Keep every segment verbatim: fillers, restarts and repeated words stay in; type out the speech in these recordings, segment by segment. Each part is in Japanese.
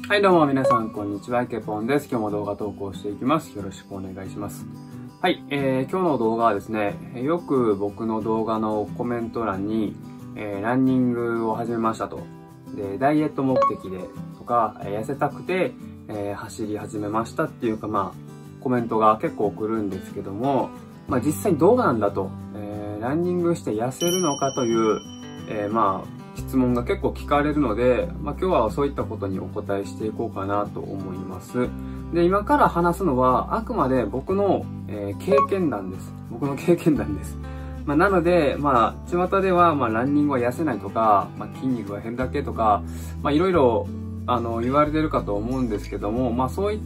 はい、どうも皆さん、こんにちは。ケポンです。今日も動画投稿していきます。よろしくお願いします。はい、えー、今日の動画はですね、よく僕の動画のコメント欄に、えー、ランニングを始めましたと。で、ダイエット目的でとか、えー、痩せたくて、えー、走り始めましたっていうか、まあ、コメントが結構来るんですけども、まあ実際どうなんだと、えー、ランニングして痩せるのかという、えー、まあ、質問が結構聞かれるので、まあ、今日はそういったことにお答えしていこうかなと思います。で、今から話すのはあくまで僕の、えー、経験談です。僕の経験談です。まあ、なので、まあ、巷では、まあ、ランニングは痩せないとか、まあ、筋肉が減るだけとか、まあ、いろいろ、あの、言われてるかと思うんですけども、まあ、そういった、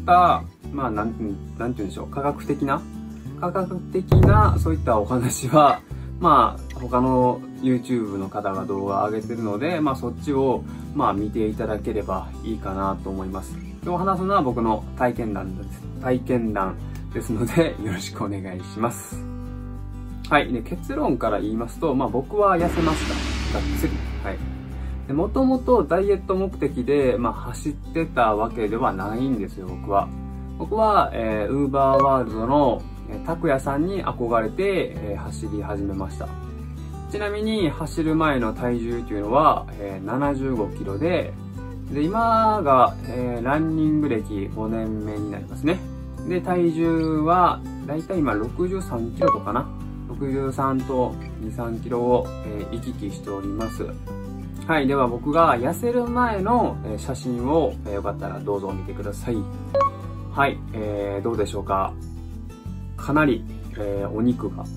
まあ、なん、なんて言うんでしょう、科学的な、科学的な、そういったお話は、まあ、他の YouTube の方が動画を上げてるので、まあそっちを、まあ見ていただければいいかなと思います。今日話すのは僕の体験談です。体験談ですので、よろしくお願いします。はい。で、結論から言いますと、まあ僕は痩せました。がっつり。はい。で、もともとダイエット目的で、まあ走ってたわけではないんですよ、僕は。僕は、えー、ウーバーワールドの拓也さんに憧れて、えー、走り始めました。ちなみに走る前の体重というのは、えー、ななじゅうごキロで、で、今が、えー、ランニング歴ごねんめになりますね。で、体重は、だいたい今ろくじゅうさんキロとかな。ろくじゅうさんとに、さんキロを、えー、行き来しております。はい。では僕が痩せる前の、えー、写真を、えー、よかったらどうぞ見てください。はい。えー、どうでしょうか。かなり、えー、お肉が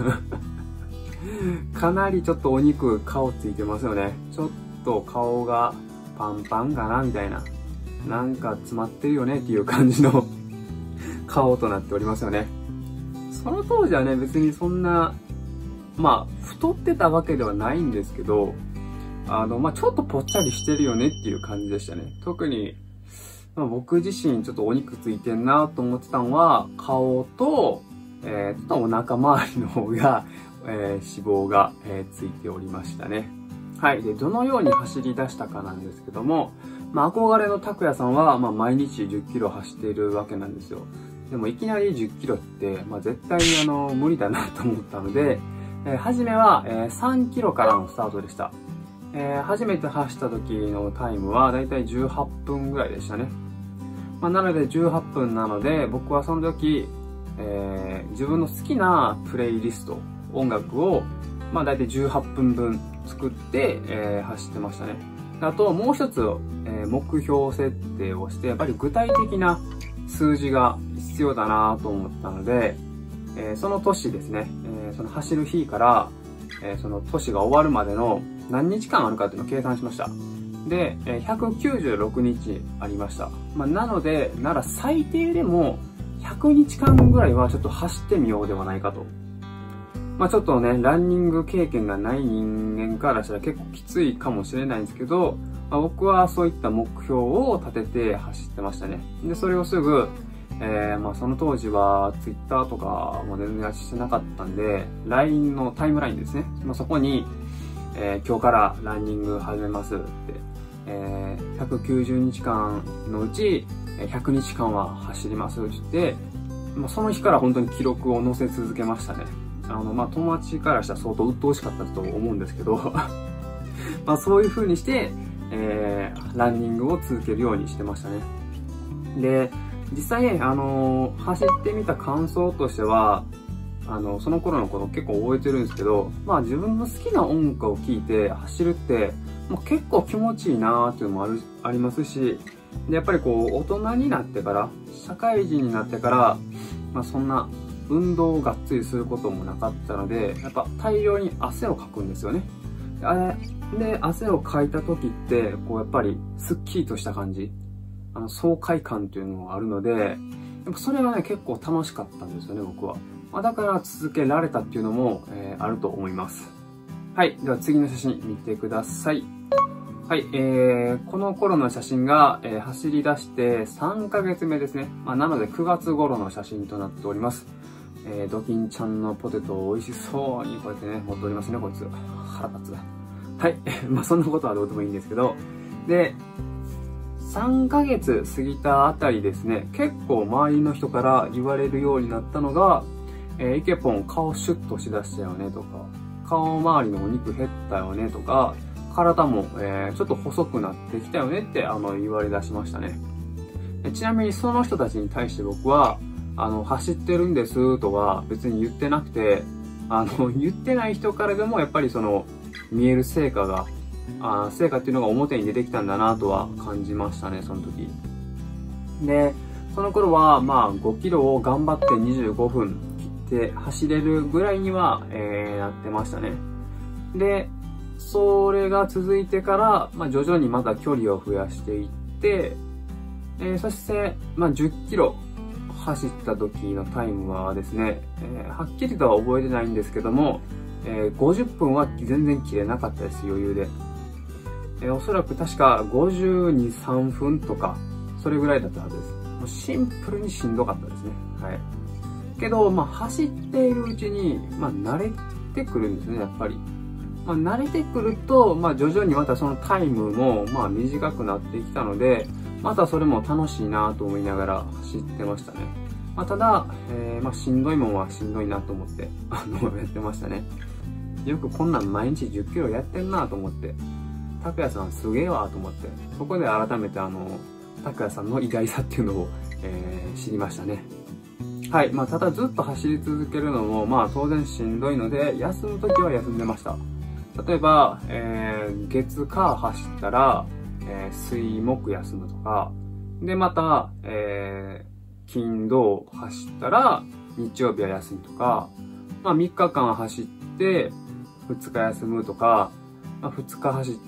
かなりちょっとお肉顔ついてますよね。ちょっと顔がパンパンかなみたいな。なんか詰まってるよねっていう感じの顔となっておりますよね。その当時はね、別にそんな、まあ、太ってたわけではないんですけど、あの、まあ、ちょっとぽっちゃりしてるよねっていう感じでしたね。特に、まあ、僕自身ちょっとお肉ついてんなと思ってたのは、顔と、えー、ちょっとお腹周りの方が、えー、脂肪が、えー、ついておりましたね。はい。で、どのように走り出したかなんですけども、まあ、憧れの拓也さんは、まあ、毎日じゅっキロ走っているわけなんですよ。でも、いきなりじゅっキロって、まあ、絶対、あの、無理だなと思ったので、えー、初めは、えー、さんキロからのスタートでした。えー、初めて走った時のタイムは、だいたいじゅうはっぷんぐらいでしたね。まあ、なので、じゅうはっぷんなので、僕はその時、えー、自分の好きなプレイリスト、音楽を、まあ大体じゅうはっぷんぶん作って、えー、走ってましたね。あともう一つ、えー、目標設定をして、やっぱり具体的な数字が必要だなと思ったので、えー、その年ですね、えー、その走る日から、えー、その年が終わるまでの何日間あるかっていうのを計算しました。で、ひゃくきゅうじゅうろくにちありました。まあ、なので、なら最低でもひゃくにちかんぐらいはちょっと走ってみようではないかと。まあちょっとね、ランニング経験がない人間からしたら結構きついかもしれないんですけど、まあ、僕はそういった目標を立てて走ってましたね。で、それをすぐ、えー、まあその当時は Twitter とかも全然してなかったんで、ライン のタイムラインですね。まあ、そこに、えー、今日からランニング始めますって、えー、ひゃくきゅうじゅうにちかんのうちひゃくにちかんは走りますって言って、まあ、その日から本当に記録を載せ続けましたね。あの、まあ、友達からしたら相当鬱陶しかったと思うんですけど、まあ、そういう風にして、えー、ランニングを続けるようにしてましたね。で、実際ね、あのー、走ってみた感想としては、あの、その頃のこと結構覚えてるんですけど、まあ自分の好きな音楽を聴いて走るって、もう結構気持ちいいなーっていうのもある、ありますし、で、やっぱりこう、大人になってから、社会人になってから、まあそんな、運動をがっつりすることもなかったので、やっぱ大量に汗をかくんですよね。あれ、で、汗をかいた時って、こうやっぱりスッキリとした感じ、あの爽快感というのがあるので、やっぱそれがね、結構楽しかったんですよね、僕は。まあ、だから続けられたっていうのも、えー、あると思います。はい。では次の写真見てください。はい。えー、この頃の写真が、えー、走り出してさんかげつめですね。まあ、なのでくがつ頃の写真となっております。えー、ドキンちゃんのポテトを美味しそうにこうやってね、持っておりますね、こいつ。腹立つ。はい。まあそんなことはどうでもいいんですけど。で、 さんかげつ過ぎたあたりですね、結構周りの人から言われるようになったのが、えー、イケポン顔シュッとしだしたよねとか、顔周りのお肉減ったよねとか、体も、えー、ちょっと細くなってきたよねってあの言われ出しましたね。ちなみにその人たちに対して僕は、あの、走ってるんですとは別に言ってなくて、あの、言ってない人からでもやっぱりその、見える成果が、あ成果っていうのが表に出てきたんだなとは感じましたね、その時。で、その頃はまあごキロを頑張ってにじゅうごふん切って走れるぐらいには、えー、なってましたね。で、それが続いてから、まあ徐々にまた距離を増やしていって、えー、そして、まあじゅっキロ走った時のタイムはですね、えー、はっきりとは覚えてないんですけども、えー、ごじゅっぷんは全然切れなかったです、余裕で。えー、おそらく確かごじゅうに、さんぷんとか、それぐらいだったはずです。もうシンプルにしんどかったですね。はい。けど、まあ走っているうちに、まあ慣れてくるんですね、やっぱり。まあ慣れてくると、まあ徐々にまたそのタイムも、まあ短くなってきたので、またそれも楽しいなと思いながら走ってましたね。まあ、ただ、えー、まあしんどいもんはしんどいなと思って、あの、やってましたね。よくこんなん毎日じゅっキロやってんなと思って、拓也さんすげえわと思って、そこで改めてあの、拓也さんの意外さっていうのを、えー、知りましたね。はい。まあ、ただずっと走り続けるのも、まあ当然しんどいので、休むときは休んでました。例えば、えー、月火走ったら、えー、水木休むとか、で、また、えー、金土走ったら、日曜日は休みとか、まあみっかかん走って、ふつか休むとか、まあ、ふつか走って、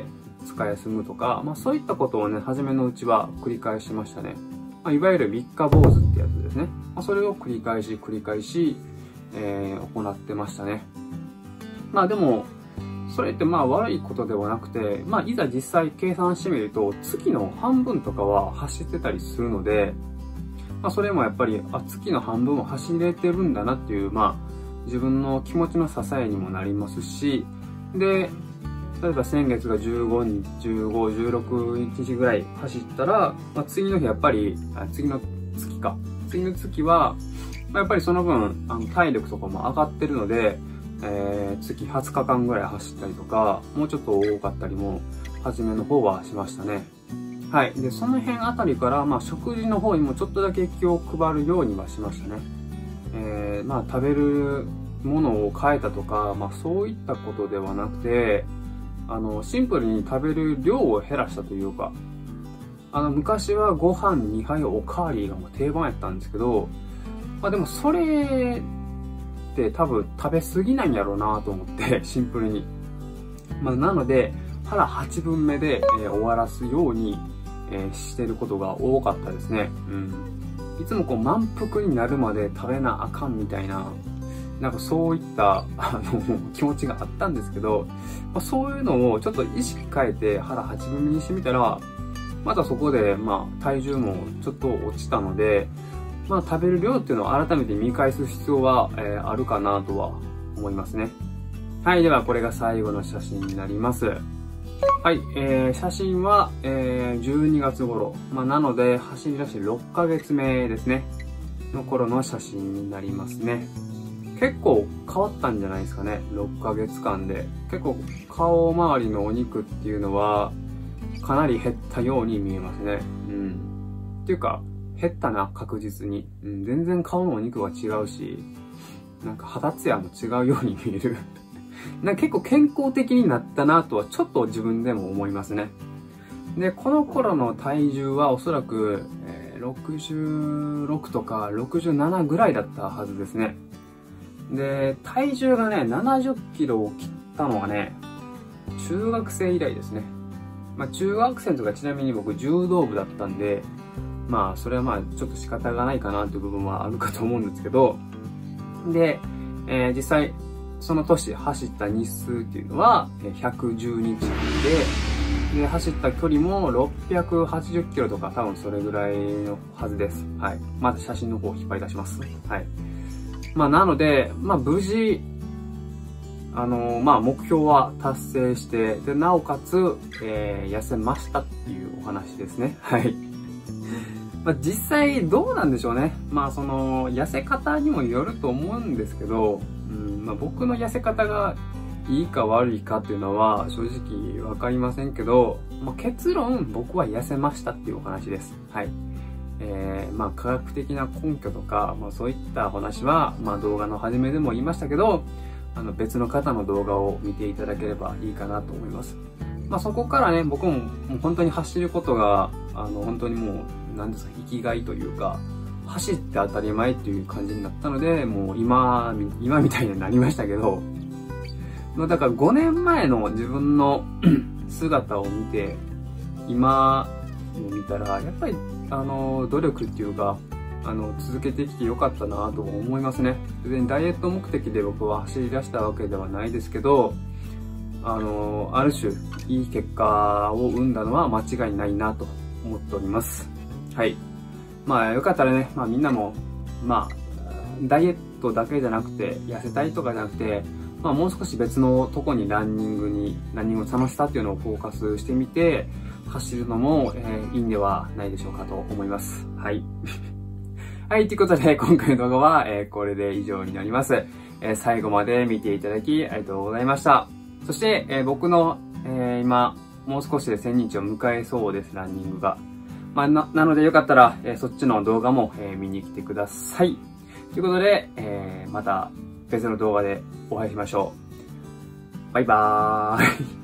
ふつか休むとか、まあそういったことをね、初めのうちは繰り返しましたね。まあ、いわゆるみっか坊主ってやつですね。まあ、それを繰り返し繰り返し、えー、行ってましたね。まあでも、それってまあ悪いことではなくて、まあいざ実際計算してみると、月の半分とかは走ってたりするので、まあそれもやっぱり、あ、月の半分も走れてるんだなっていう、まあ自分の気持ちの支えにもなりますし、で、例えば先月がじゅうごにち、じゅうご、じゅうろくにちぐらい走ったら、まあ次の日やっぱり、あ次の月か。次の月は、まあ、やっぱりその分、あの体力とかも上がってるので、えー、月はつかかんぐらい走ったりとか、もうちょっと多かったりも、初めの方はしましたね。はい。で、その辺あたりから、まあ、食事の方にもちょっとだけ気を配るようにはしましたね。えー、まあ、食べるものを変えたとか、まあ、そういったことではなくて、あの、シンプルに食べる量を減らしたというか、あの、昔はご飯にはいおかわりがもう定番やったんですけど、まあ、でもそれ、って多分食べ過ぎないんやろうなと思ってシンプルに、まあ、なので腹はちぶんめで、えー、終わらすように、えー、してることが多かったですね。うん。いつもこう満腹になるまで食べなあかんみたいな、なんかそういったあの気持ちがあったんですけど、まあ、そういうのをちょっと意識変えて腹はちぶんめにしてみたら、またそこでまあ体重もちょっと落ちたので、まあ食べる量っていうのを改めて見返す必要は、えー、あるかなとは思いますね。はい、ではこれが最後の写真になります。はい、えー、写真は、えー、じゅうにがつ頃。まあなので走り出してろっかげつめですね。の頃の写真になりますね。結構変わったんじゃないですかね。ろっかげつかんで。結構顔周りのお肉っていうのはかなり減ったように見えますね。うん。っていうか、減ったな、確実に。うん、全然顔のお肉は違うし、なんか肌ツヤも違うように見える。なんか結構健康的になったなとはちょっと自分でも思いますね。で、この頃の体重はおそらく、えー、ろくじゅうろくとかろくじゅうななぐらいだったはずですね。で、体重がね、ななじゅっキロを切ったのはね、中学生以来ですね。まあ中学生とかちなみに僕柔道部だったんで、まあ、それはまあ、ちょっと仕方がないかなという部分はあるかと思うんですけど、で、えー、実際、その年走った日数っていうのは、ひゃくじゅうにちで、で、走った距離もろっぴゃくはちじゅっキロとか多分それぐらいのはずです。はい。まず写真の方を引っ張り出します。はい。まあ、なので、まあ、無事、あのー、まあ、目標は達成して、で、なおかつ、えー、痩せましたっていうお話ですね。はい。まあ、実際どうなんでしょうね。まあその痩せ方にもよると思うんですけど、うんまあ、僕の痩せ方がいいか悪いかっていうのは正直わかりませんけど、まあ、結論僕は痩せましたっていうお話です。はい。えー、まあ科学的な根拠とか、まあ、そういったお話は、まあ、動画の初めでも言いましたけど、あの別の方の動画を見ていただければいいかなと思います。まあ、そこからね、僕ももう本当に走ることが、あの本当にもう、なんですか、生きがいというか、走って当たり前っていう感じになったので、もう今、今みたいになりましたけど、まあ、だからごねんまえの自分の姿を見て、今見たら、やっぱり、あの、努力っていうか、あの、続けてきてよかったなと思いますね。別にダイエット目的で僕は走り出したわけではないですけど、あの、ある種、いい結果を生んだのは間違いないなと思っております。はい。まあ、よかったらね、まあみんなも、まあ、ダイエットだけじゃなくて、痩せたいとかじゃなくて、まあもう少し別のとこにランニングに、ランニングの楽しさっていうのをフォーカスしてみて、走るのも、えー、いいんではないでしょうかと思います。はい。はい、ということで、今回の動画は、えー、これで以上になります。えー、最後まで見ていただき、ありがとうございました。そして、えー、僕の、えー、今、もう少しでせんにちを迎えそうです、ランニングが。まあ、な、なのでよかったら、えー、そっちの動画も、えー、見に来てください。ということで、えー、また別の動画でお会いしましょう。バイバーイ。